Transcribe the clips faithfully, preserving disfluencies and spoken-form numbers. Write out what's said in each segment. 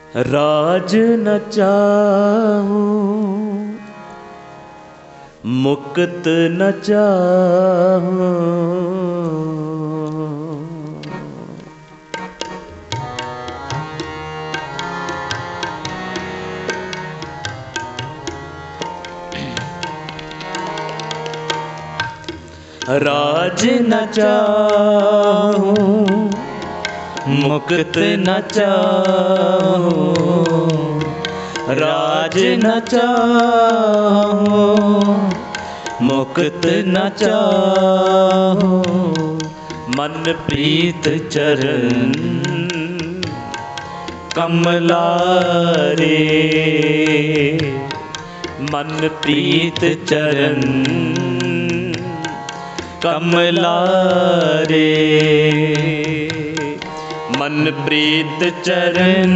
राज न चाहूं मुक्त न चाहूं, राज न चाहूं मुक्त न चाहूं, राज न चाहूं मुक्त न चाहूं, मन प्रीत चरण कमलारे, मन प्रीत चरण कमलारे, मन प्रीत चरण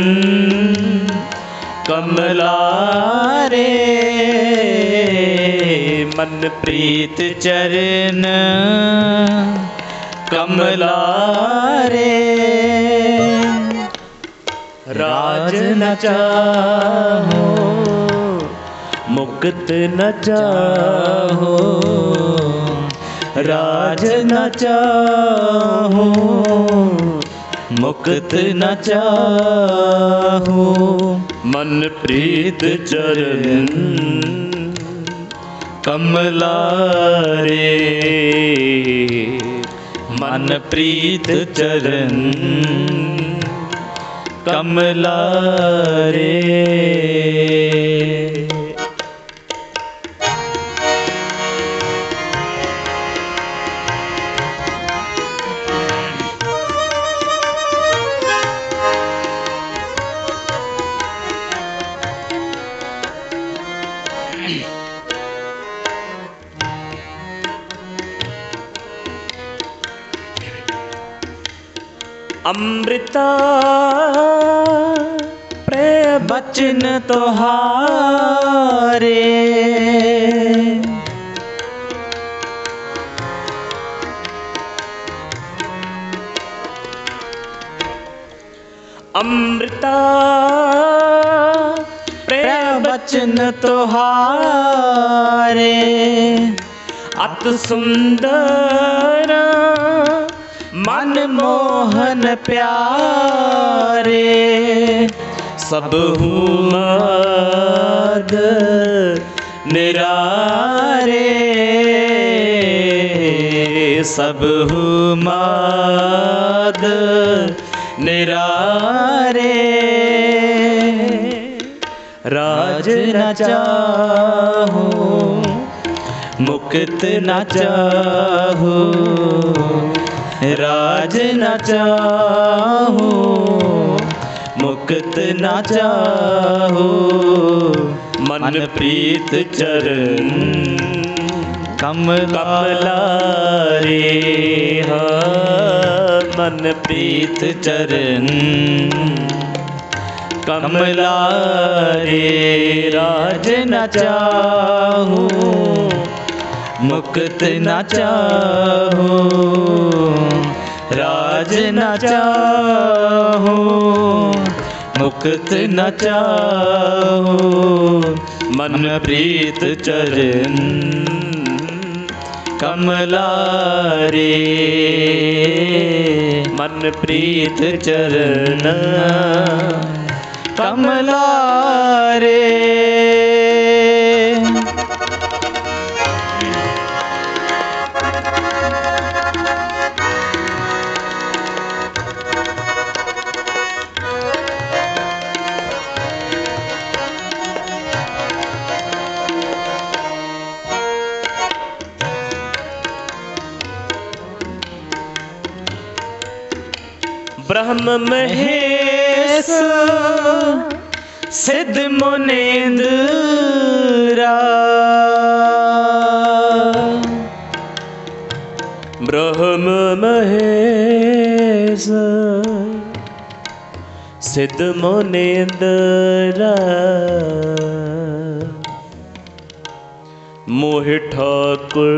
कमलारे, मन प्रीत चरण कमलारे, राज न चाहूं मुक्त न चाहूं, राज न चाहूं मुक्त न चाहूं, मन प्रीत चरण कमलारे, मन प्रीत चरण कमलारे। अमृता प्रेम बचन तोहारे, अमृता प्रेम बचन तोहारे, अत सुंदर मन मोहन प्यारे, सबहु माद निरारे, सबहु माद निरारे, राज न चाहूं मुक्त न चाहूं, राज न चाहूं मुक्त न चाहूं, मन प्रीत चरण कमलारे, मन प्रीत चरण कमलारे, राज न चाहूं मुक्त न चाहूं, राज न चाहूं मुक्त न चाहूं, मन प्रीत चरण कमलारे, मन प्रीत चरण कमलारे। ब्रह्म महेश सिद्ध मुनींद्रा, ब्रह्म महेश सिद्ध मुनींद्रा, मोहि ठाकुर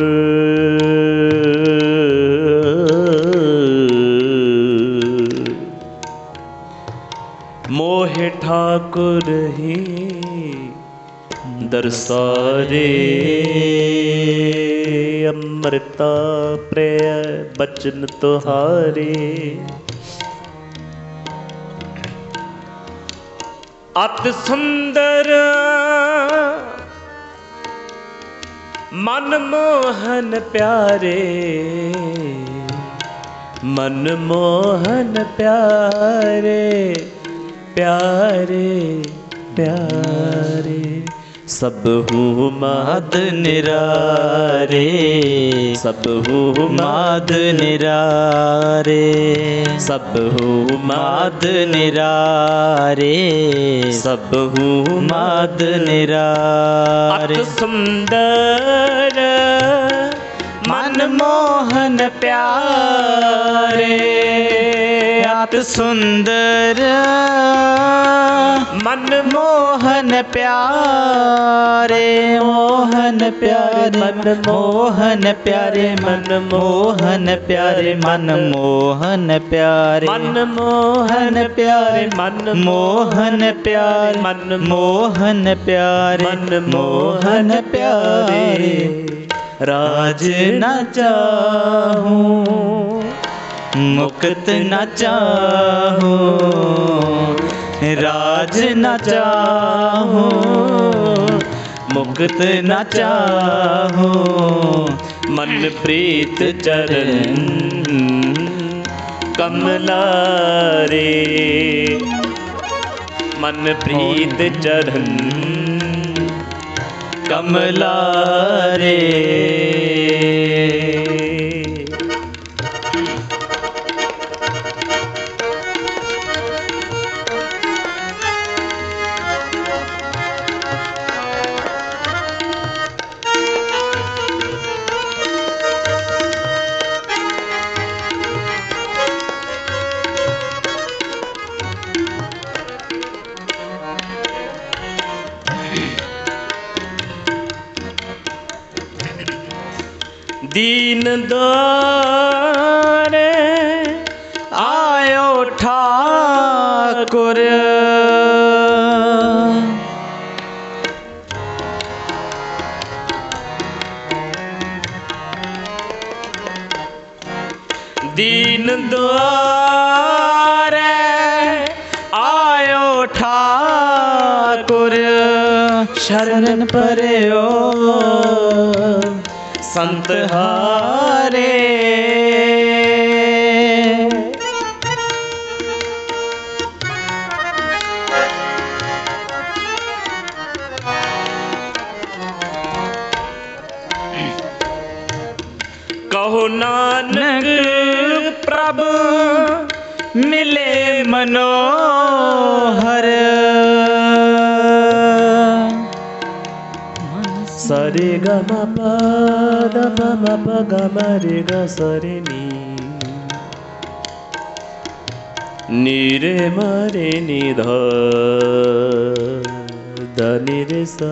मोहे ठाकुर ही दरसारे। अमृता प्रिय बचन तुहारे, अति सुंदर मनमोहन प्यारे। मनमोहन प्यारे प्यारे प्यारे। सब हूँ माद निरारे, सब हूँ माद निरारे, सब हूँ माद निरारे, सब हूँ माद निरारे। अति सुंदर मनमोहन प्यारे, अति सुंदर मनमोहन प्यारे। मोहन प्यारे मनमोहन प्यारे, मनमोहन प्यारे, मनमोहन प्यारे, मनमोहन प्यारे, मनमोहन प्यारे, मनमोहन प्यारे, मनमोहन प्यारे। राज न चाहूं मुक्त न चाहूं, राज न चाहूं मुक्त न चाहूं। मन प्रीत चरण कमलारे, मन प्रीत चरण कमलारे। दीन द्वारे आयो ठाकुर, दीन द्वारे आयो ठाकुर। शरण पर्यो संत हारे, कहो नानक प्रभु मिले मनोहर। सरे ग म प द प म प ग म रे ग स रे नी, नी रे म रे नी ध ध नि रे स,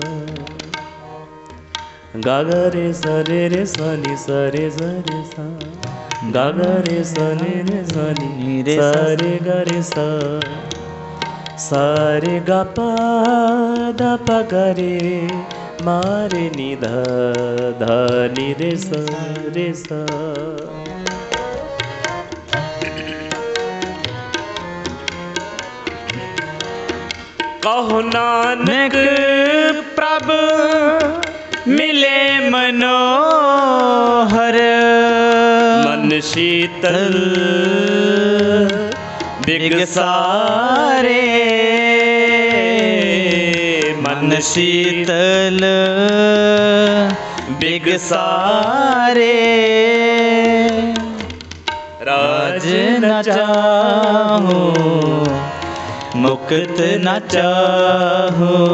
ग ग रे स रे रे स नि स रे स रे स, ग ग रे स नि रे स नि रे स रे ग रे स, स रे ग प द प ग रे मारे नि ध ध नि रे स रे स। कहो नानक प्रभु मिले मनोहर। मन शीतल बिगसारे, मन शीतल बिगसारे। राज न चाहूं मुक्त न चाहूं,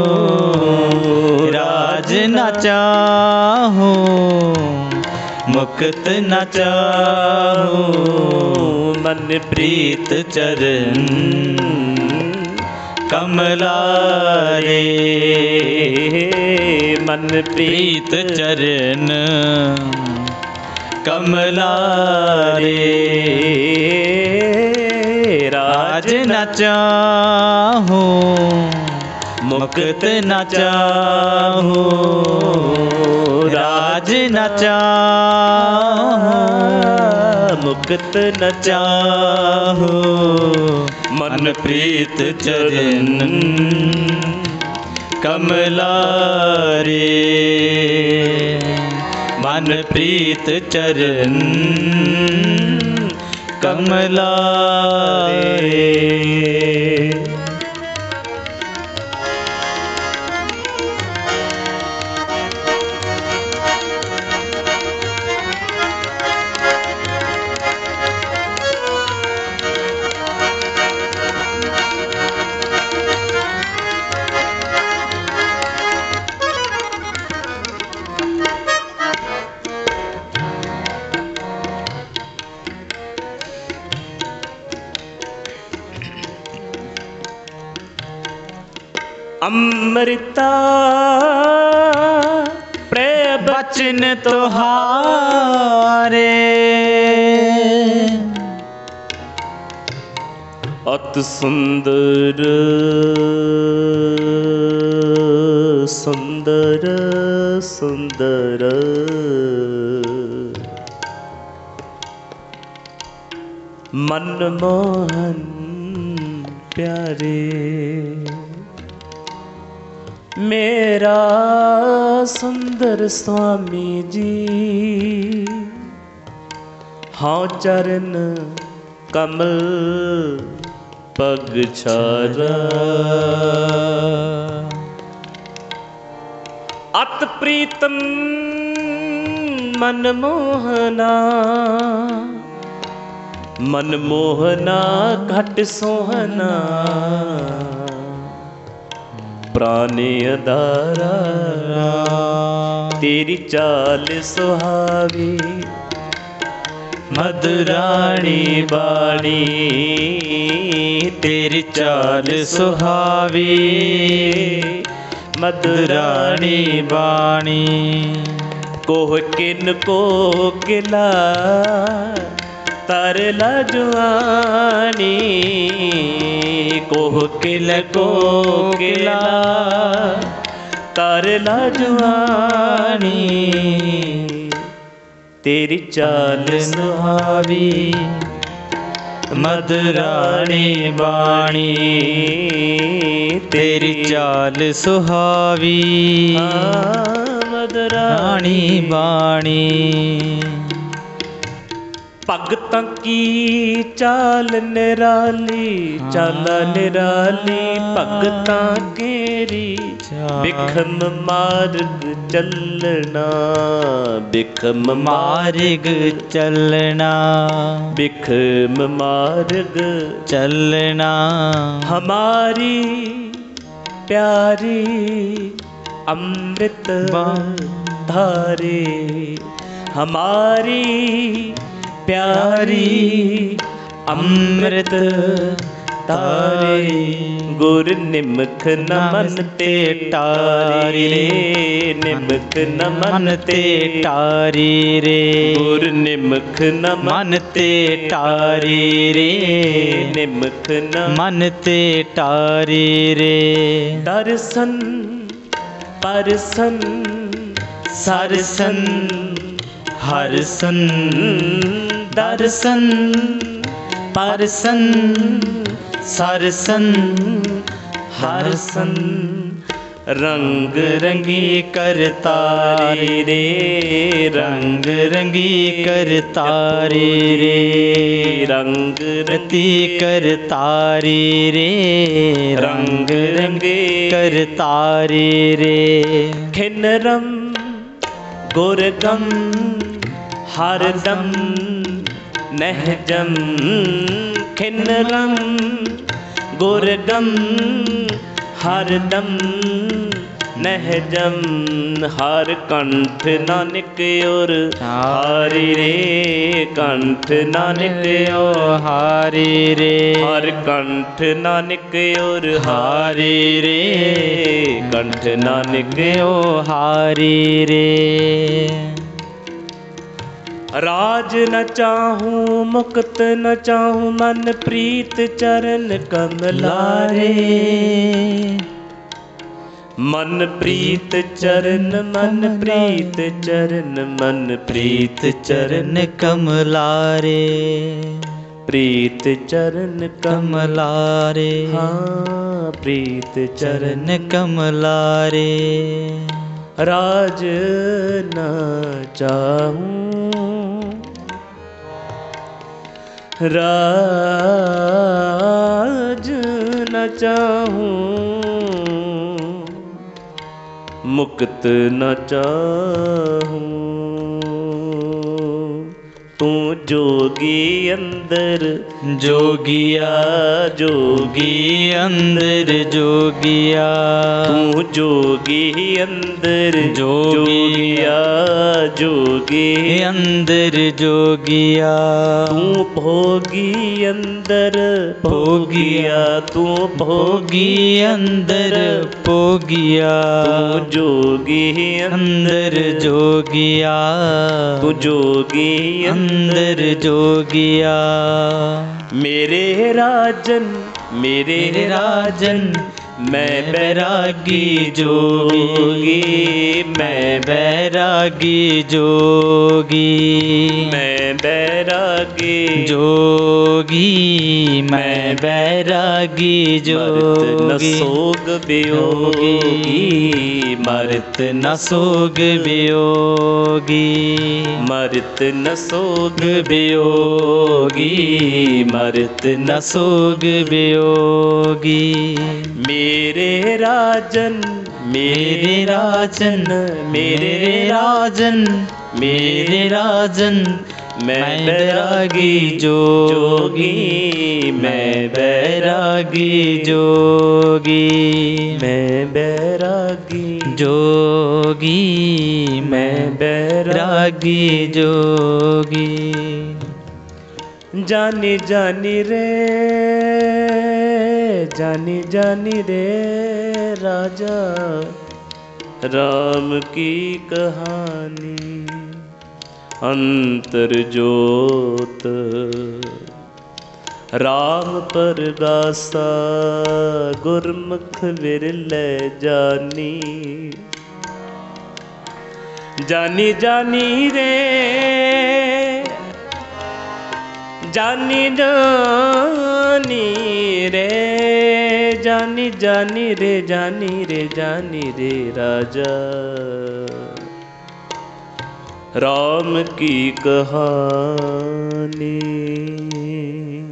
राज न चाहूं मुक्त न चाहूं। मन प्रीत चरण कमलारे, मन प्रीत चरण कमलारे। राज राज न चाहूं मुक्त न चाहूं, राज न चाहूं मुक्त न चाहूं, मन प्रीत चरण कमला रे, मन प्रीत चरण कमला रे। अमृता प्रेम बचन तुहारे, अति सुंदर सुंदर सुंदर, मनमोहन प्यारे, मेरा सुंदर स्वामी जी, हाँ चरण कमल पग छारा, अत प्रीतम मनमोहना, मनमोहना घट सोहना, प्राणी अधारा, तेरी चाल सुहावी, मधुराणी बाणी, तेरी चाल सुहावी, मधुराणी बाणी, कोह किन को किला तरला जुआनी, कोह किल को किला तरला जुआनी, तेरी चाल सुहावी, मधुराणी बाणी, तेरी चाल सुहावी, मधुराणी बाणी। भगतां की चाल निराली, चाल निराली भगतां केरी, बिखम मार्ग चलना, बिखम मार्ग चलना, बिखम मार्ग चलना, हमारी प्यारी अमृत धारे, हमारी प्यारी अमृत तारे, गुर निमख नमन ते टारी रे, निमख नमन ते टारी रे, गुर निमख नमन ते टारी रे, निमख नमन ते टारी रे, दर्शन परसन सरसन हरसन, दर्शन परसन सरसन हरसन, रंग रंगी करतारी रे, रंग रंगी करतारी रे, रंग रती करतारी रे, रंग रंगे करतारी रे, खिनरम गुरगम हरदम नहजम, खिनरम गुरगम हरदम नहजम, हर कंठ नानक और हारी रे, कंठ नानक और हारी रे, हर कंठ नानक और हारी रे, कंठ नानक ओ हारी रे। राज न चाहूं मुक्त न चाहूं मन प्रीत चरण कमलारे। मन प्रीत चरण मन प्रीत चरण मन प्रीत चरण कमलारे। प्रीत चरण कमलारे। हाँ प्रीत चरण चरण कमलारे। राज न चाहूं राज न चाहूं मुक्त न चाहूं। तू जोगी अंदर जोगिया जोगी अंदर जोगिया। तू जोगी अंदर जोगिया जोगी अंदर जोगिया। तू भोगी अंदर भोगिया तू भोगी अंदर भोगिया। तू जोगी अंदर जोगिया। तू जोगी अंदर जोगिया। मेरे राजन मेरे राजन मैं बैरागी जोगी। मैं बैरागी जोगी। मैं बैरागी जोगी। मैं बैरागी जोगी। न सोग वियोगी मरत न सोग वियोगी। मरत न सोग वियोगी मरत न सोग वियोगी। मेरे राजन मेरे राजन मेरे राजन मेरे राजन मैं बैरागी जोगी। मैं बैरागी जोगी। मैं बैरागी जोगी। मैं बैरागी जोगी। जानी जानी रे जानी जानी रे राजा राम की कहानी। अंतर जोत राम परगासा गुरमुख विरले जानी। जानी जानी रे जानी जानी रे जानी जानी रे जानी रे जानी रे राजा राम की कहानी।